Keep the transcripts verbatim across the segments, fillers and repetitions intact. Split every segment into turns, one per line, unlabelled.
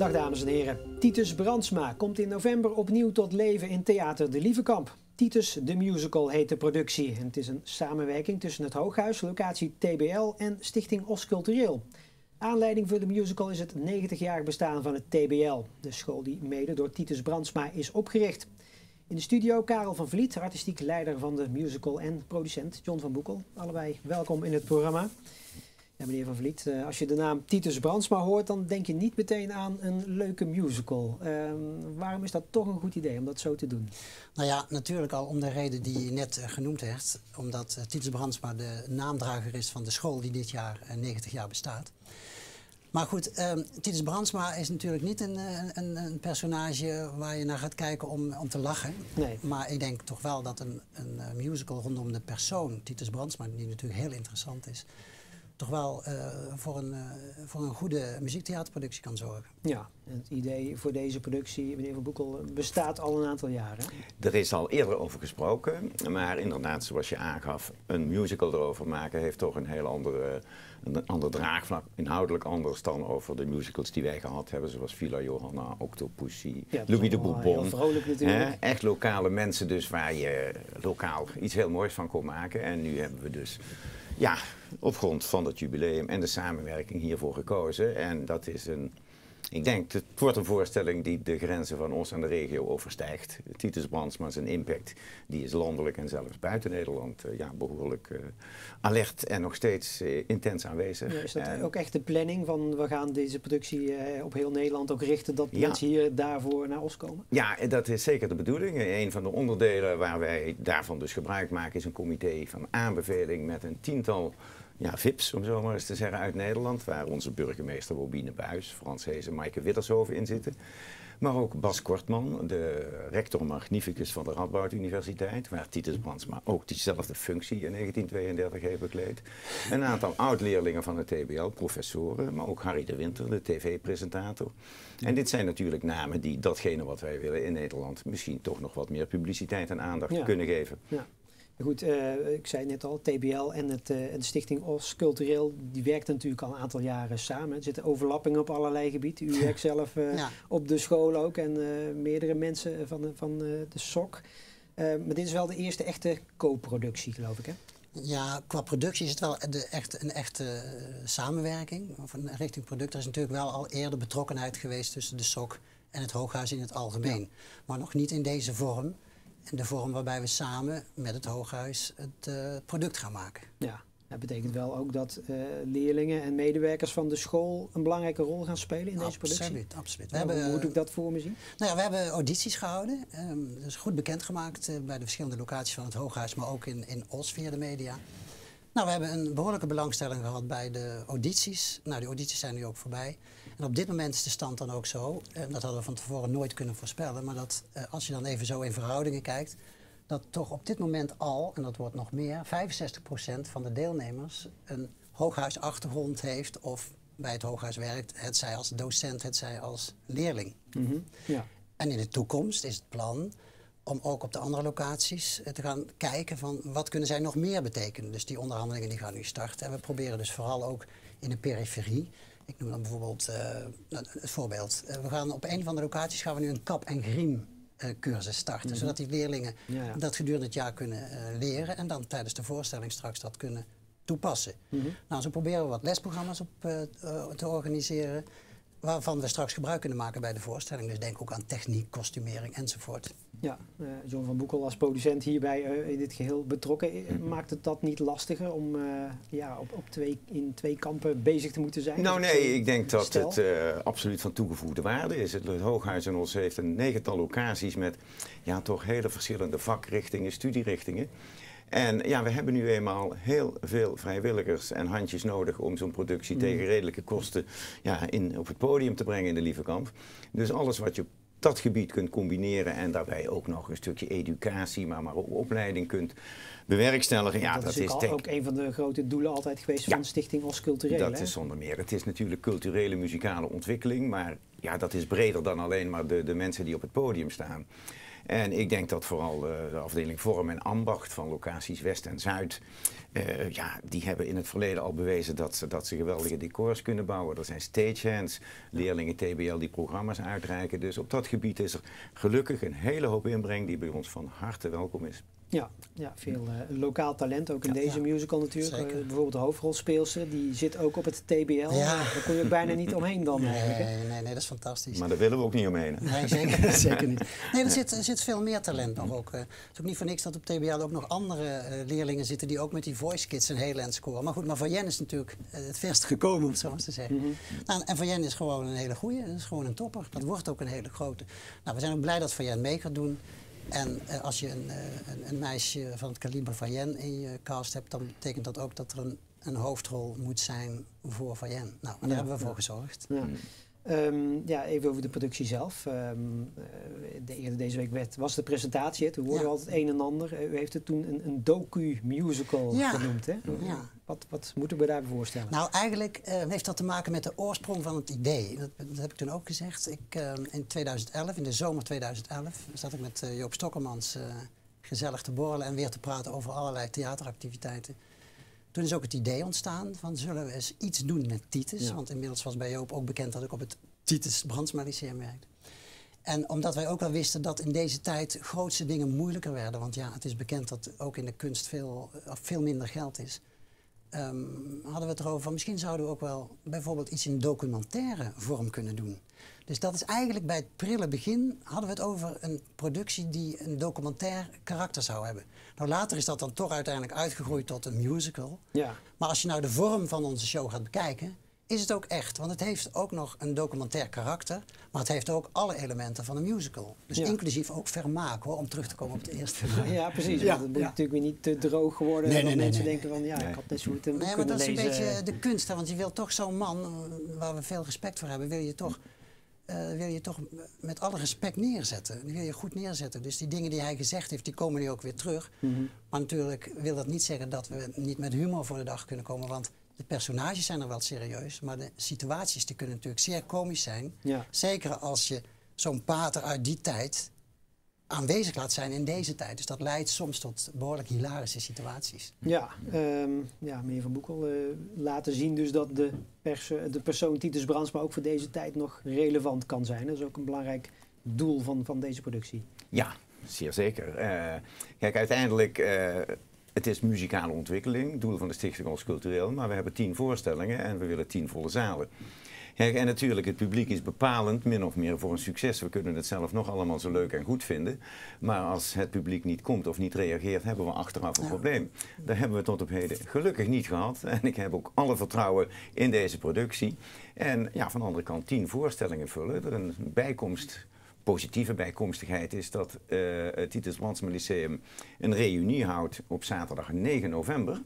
Dag dames en heren. Titus Brandsma komt in november opnieuw tot leven in Theater de Lievekamp. Titus de Musical heet de productie. En het is een samenwerking tussen het Hooghuis, locatie T B L en Stichting Os Cultureel. Aanleiding voor de musical is het negentigjarig bestaan van het T B L, de school die mede door Titus Brandsma is opgericht. In de studio Karel van Vliet, artistiek leider van de musical en producent John van Boekel. Allebei welkom in het programma. Ja, meneer Van Vliet, als je de naam Titus Brandsma hoort, dan denk je niet meteen aan een leuke musical. Uh, waarom is dat toch een goed idee om dat zo te doen?
Nou ja, natuurlijk al om de reden die je net uh, genoemd hebt. Omdat uh, Titus Brandsma de naamdrager is van de school die dit jaar uh, negentig jaar bestaat. Maar goed, uh, Titus Brandsma is natuurlijk niet een, een, een personage waar je naar gaat kijken om, om te lachen.
Nee.
Maar ik denk toch wel dat een, een musical rondom de persoon Titus Brandsma, die natuurlijk heel interessant is, toch wel uh, voor, een, uh, voor een goede muziektheaterproductie kan zorgen.
Ja, het idee voor deze productie, meneer Van Boekel, bestaat al een aantal jaren.
Er is al eerder over gesproken, maar inderdaad, zoals je aangaf, een musical erover maken heeft toch een heel andere, een ander draagvlak, inhoudelijk anders dan over de musicals die wij gehad hebben, zoals Villa Johanna, Octopussy,
ja,
Louis de Bourbon.
Heel vrolijk natuurlijk.
He, echt lokale mensen dus waar je lokaal iets heel moois van kon maken. En nu hebben we dus, ja, op grond van het jubileum en de samenwerking hiervoor gekozen. En dat is een, ik denk, het wordt een voorstelling die de grenzen van ons en de regio overstijgt. Titus Brandsma zijn impact, die is landelijk en zelfs buiten Nederland uh, ja, behoorlijk uh, alert en nog steeds uh, intens aanwezig.
Ja, is dat
en,
ook echt de planning van we gaan deze productie uh, op heel Nederland ook richten, dat ja. mensen hier daarvoor naar Os komen?
Ja, dat is zeker de bedoeling. Een van de onderdelen waar wij daarvan dus gebruik maken is een comité van aanbeveling met een tiental ja, V I P's, om zo maar eens te zeggen, uit Nederland, waar onze burgemeester Bobine Buijs, Frans Hees en Maaike Wittershoven in zitten. Maar ook Bas Kortman, de rector magnificus van de Radboud Universiteit, waar Titus Brandsma ook diezelfde functie in negentien tweeëndertig heeft bekleed. Een aantal oud-leerlingen van het T B L, professoren, maar ook Harry de Winter, de tv-presentator. En dit zijn natuurlijk namen die datgene wat wij willen in Nederland misschien toch nog wat meer publiciteit en aandacht
ja.
kunnen geven.
Ja. Goed, uh, ik zei net al, T B L en het, uh, de Stichting Os Cultureel, die werken natuurlijk al een aantal jaren samen. Er zitten overlappingen op allerlei gebieden. U werkt zelf uh, ja. op de school ook en uh, meerdere mensen van, de, van uh, de S O C. Uh, maar dit is wel de eerste echte co-productie, geloof ik, hè?
Ja, qua productie is het wel de, echt, een echte uh, samenwerking. Of een richting product. Er is natuurlijk wel al eerder betrokkenheid geweest tussen de S O C en het Hooghuis in het algemeen. Ja. Maar nog niet in deze vorm. En de vorm waarbij we samen met het Hooghuis het uh, product gaan maken.
Ja, dat betekent wel ook dat uh, leerlingen en medewerkers van de school een belangrijke rol gaan spelen in deze productie?
Absoluut, absoluut.
We nou, hebben, hoe moet ik dat voor me zien?
Nou ja, we hebben audities gehouden. Um, dat is goed bekendgemaakt uh, bij de verschillende locaties van het Hooghuis, maar ook in, in Os via de media. Nou, we hebben een behoorlijke belangstelling gehad bij de audities. Nou, die audities zijn nu ook voorbij. En op dit moment is de stand dan ook zo, en dat hadden we van tevoren nooit kunnen voorspellen, maar dat uh, als je dan even zo in verhoudingen kijkt, dat toch op dit moment al, en dat wordt nog meer, vijfenzestig procent van de deelnemers een hooghuisachtergrond heeft of bij het Hooghuis werkt, hetzij als docent, hetzij als leerling.
Mm-hmm. Ja.
En in de toekomst is het plan om ook op de andere locaties te gaan kijken van wat kunnen zij nog meer betekenen. Dus die onderhandelingen die gaan nu starten. En we proberen dus vooral ook in de periferie. Ik noem dan bijvoorbeeld uh, het voorbeeld. Uh, we gaan op een van de locaties gaan we nu een kap- en griem uh, cursus starten. Mm-hmm. Zodat die leerlingen ja, ja. dat gedurende het jaar kunnen uh, leren. En dan tijdens de voorstelling straks dat kunnen toepassen. Mm-hmm. Nou, zo proberen we wat lesprogramma's op uh, uh, te organiseren. Waarvan we straks gebruik kunnen maken bij de voorstelling. Dus denk ook aan techniek, kostumering enzovoort.
Ja, uh, John van Boekel als producent hierbij uh, in dit geheel betrokken. Mm-hmm. Maakt het dat niet lastiger om uh, ja, op, op twee, in twee kampen bezig te moeten zijn?
Nou nee, ik denk dat
stel?
het uh, absoluut van toegevoegde waarde is. Het, het Hooghuis in Os heeft een negental locaties met ja, toch hele verschillende vakrichtingen, studierichtingen. En ja, we hebben nu eenmaal heel veel vrijwilligers en handjes nodig om zo'n productie mm. tegen redelijke kosten ja, in, op het podium te brengen in de Lievekamp. Dus alles wat je op dat gebied kunt combineren en daarbij ook nog een stukje educatie, maar, maar ook opleiding kunt bewerkstelligen. Ja,
dat,
dat
is,
is
al, ook een van de grote doelen altijd geweest ja, van de Stichting Os Cultureel.
Dat
hè?
is zonder meer. Het is natuurlijk culturele, muzikale ontwikkeling, maar ja, dat is breder dan alleen maar de, de mensen die op het podium staan. En ik denk dat vooral uh, de afdeling Vorm en Ambacht van locaties West en Zuid, uh, ja, die hebben in het verleden al bewezen dat ze, dat ze geweldige decors kunnen bouwen. Er zijn stagehands, leerlingen T B L die programma's uitreiken. Dus op dat gebied is er gelukkig een hele hoop inbreng die bij ons van harte welkom is.
Ja, ja veel uh, lokaal talent, ook in
ja,
deze
ja,
musical natuurlijk. Uh, bijvoorbeeld de hoofdrolspeelster, die zit ook op het T B L.
Ja.
Daar kon je ook bijna niet omheen dan
nee,
eigenlijk.
Nee, nee, nee, dat is fantastisch.
Maar daar willen we ook niet omheen.
Nee, zeker, zeker niet. Nee, er zit, er zit veel meer talent nog ook. Uh, het is ook niet voor niks dat op T B L ook nog andere uh, leerlingen zitten die ook met die voice kids een heel eind scoren. Maar goed, maar Van Jen is natuurlijk uh, het verst gekomen, om het zo maar te zeggen. Mm-hmm. Nou, en Van Jen is gewoon een hele goeie, dat is gewoon een topper. Dat wordt ook een hele grote. Nou, we zijn ook blij dat Van Jen mee gaat doen. En uh, als je een, uh, een, een meisje van het kaliber van Jen in je cast hebt, dan betekent dat ook dat er een, een hoofdrol moet zijn voor Van Jen. Nou, en daar ja, hebben we voor ja. gezorgd.
Ja. Um, ja, even over de productie zelf. Um, de, eerder deze week werd, was de presentatie, hè? Toen hoorden we ja. altijd een en ander. U heeft het toen een, een docu-musical
ja.
genoemd. Hè?
Ja.
Wat, wat moeten we daarbij voorstellen?
Nou, eigenlijk uh, heeft dat te maken met de oorsprong van het idee. Dat, dat heb ik toen ook gezegd. Ik, uh, in tweeduizend elf, in de zomer tweeduizend elf, zat ik met uh, Joop Stokkelmans uh, gezellig te borrelen en weer te praten over allerlei theateractiviteiten. Toen is ook het idee ontstaan van zullen we eens iets doen met Titus. Ja. Want inmiddels was bij Joop ook bekend dat ik op het Titus Brandsma Lyceum werkte. En omdat wij ook wel wisten dat in deze tijd grootste dingen moeilijker werden. Want ja, het is bekend dat ook in de kunst veel, of veel minder geld is. Um, hadden we het erover van misschien zouden we ook wel bijvoorbeeld iets in documentaire vorm kunnen doen. Dus dat is eigenlijk bij het prille begin hadden we het over een productie die een documentair karakter zou hebben. Nou, later is dat dan toch uiteindelijk uitgegroeid tot een musical. Ja. Maar als je nou de vorm van onze show gaat bekijken, is het ook echt. Want het heeft ook nog een documentair karakter, maar het heeft ook alle elementen van een musical. Dus ja. inclusief ook vermaak, hoor, om terug te komen op de eerste vraag.
Ja, precies. Ja. Dat moet ja. natuurlijk weer niet te droog worden.
Nee,
dat
nee, nee,
mensen
nee.
denken van, ja, nee. ik had net zo goed een boek
nee,
kunnen
lezen. Nee, maar dat is
lezen.
een beetje de kunst, hè, want je wil toch zo'n man, waar we veel respect voor hebben, wil je toch... Uh, wil je toch met alle respect neerzetten. Die wil je goed neerzetten. Dus die dingen die hij gezegd heeft, die komen nu ook weer terug. Mm-hmm. Maar natuurlijk wil dat niet zeggen dat we niet met humor voor de dag kunnen komen. Want de personages zijn er wel serieus. Maar de situaties die kunnen natuurlijk zeer komisch zijn. Ja. Zeker als je zo'n pater uit die tijd aanwezig laat zijn in deze tijd. Dus dat leidt soms tot behoorlijk hilarische situaties.
Ja, um, ja meneer Van Boekel, uh, laten zien dus dat de, perso de persoon Titus Brandsma ook voor deze tijd nog relevant kan zijn. Dat is ook een belangrijk doel van, van deze productie.
Ja, zeer zeker. Uh, kijk, uiteindelijk, uh, het is muzikale ontwikkeling, doel van de Stichting Ons Cultureel, maar we hebben tien voorstellingen en we willen tien volle zalen. Kijk, en natuurlijk, het publiek is bepalend, min of meer, voor een succes. We kunnen het zelf nog allemaal zo leuk en goed vinden. Maar als het publiek niet komt of niet reageert, hebben we achteraf een ja. probleem. Dat hebben we tot op heden gelukkig niet gehad. En ik heb ook alle vertrouwen in deze productie. En ja, van de andere kant tien voorstellingen vullen. Er een bijkomst, positieve bijkomstigheid is dat uh, het Titus Brandsma Lyceum een reunie houdt op zaterdag negen november.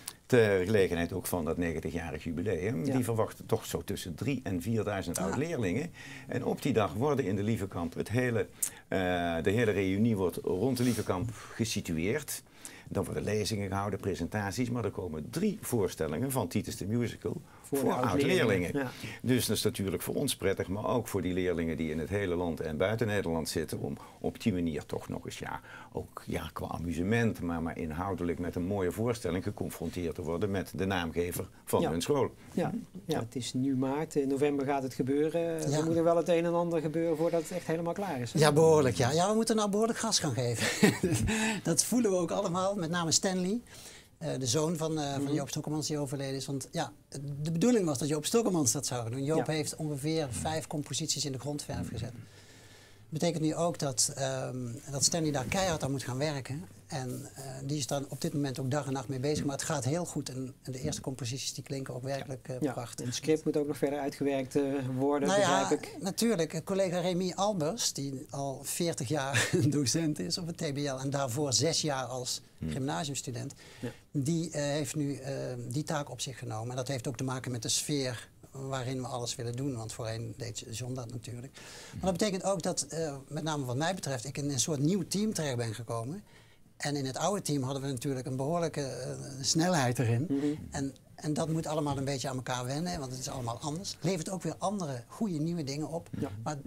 Ter gelegenheid ook van dat negentigjarig jubileum. Ja. Die verwachten toch zo tussen drieduizend en vierduizend ja. oud-leerlingen. En op die dag worden in de Lievekamp, het hele, uh, de hele reunie wordt rond de Lievekamp gesitueerd. Dan worden lezingen gehouden, presentaties, maar er komen drie voorstellingen van Titus the Musical voor, voor oud-leerlingen. Ja. Dus dat is natuurlijk voor ons prettig, maar ook voor die leerlingen die in het hele land en buiten Nederland zitten, om op die manier toch nog eens, ja, ook ja, qua amusement, maar, maar inhoudelijk met een mooie voorstelling geconfronteerd te worden met de naamgever van
ja.
hun school.
Ja. Ja, het is nu maart, in november gaat het gebeuren. Ja. Er moet er wel het een en ander gebeuren voordat het echt helemaal klaar is. Hè?
Ja, behoorlijk. Ja. ja, we moeten nou behoorlijk gas gaan geven. Dat voelen we ook allemaal, met name Stanley. Uh, de zoon van, uh, van Joop Stokkelmans die overleden is. Want ja, de bedoeling was dat Joop Stokkelmans dat zou doen. Joop ja. heeft ongeveer vijf composities in de grondverf gezet. Dat betekent nu ook dat, um, dat Stanley daar keihard aan moet gaan werken. En uh, die is dan op dit moment ook dag en nacht mee bezig. Maar het gaat heel goed. En, en de eerste composities die klinken ook werkelijk uh,
ja.
prachtig.
En het script moet ook nog verder uitgewerkt uh, worden,
nou
begrijp
ja,
ik.
Natuurlijk. Collega Remy Albers, die al veertig jaar docent is op het T B L. En daarvoor zes jaar als gymnasiumstudent. Ja. Die uh, heeft nu uh, die taak op zich genomen. En dat heeft ook te maken met de sfeer waarin we alles willen doen. Want voorheen deed John dat natuurlijk. Maar dat betekent ook dat, uh, met name wat mij betreft, ik in een soort nieuw team terecht ben gekomen. En in het oude team hadden we natuurlijk een behoorlijke uh, snelheid erin. Mm-hmm. en, en dat moet allemaal een beetje aan elkaar wennen, want het is allemaal anders. Levert ook weer andere goede nieuwe dingen op. Ja. Maar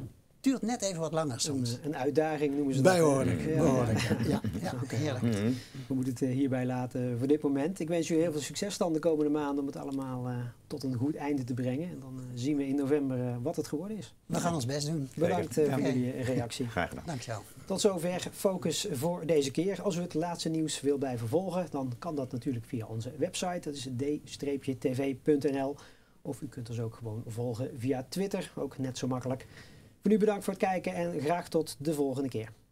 duurt net even wat langer soms.
Een, een uitdaging noemen ze dat.
Behoorlijk,
Ja,
behoorlijk.
ja.
Ja, ja,
Oké.
heerlijk.
Mm-hmm.
We moeten het uh, hierbij laten voor dit moment. Ik wens u heel veel succes dan de komende maanden om het allemaal uh, tot een goed einde te brengen. En dan uh, zien we in november uh, wat het geworden is.
We gaan ons best doen.
Bedankt uh,
Ja.
voor jullie reactie.
Graag gedaan.
Dankjewel.
Tot zover Focus voor deze keer. Als u het laatste nieuws wil blijven volgen, dan kan dat natuurlijk via onze website. Dat is d t v punt n l. Of u kunt ons ook gewoon volgen via Twitter. Ook net zo makkelijk. Voor nu bedankt voor het kijken en graag tot de volgende keer.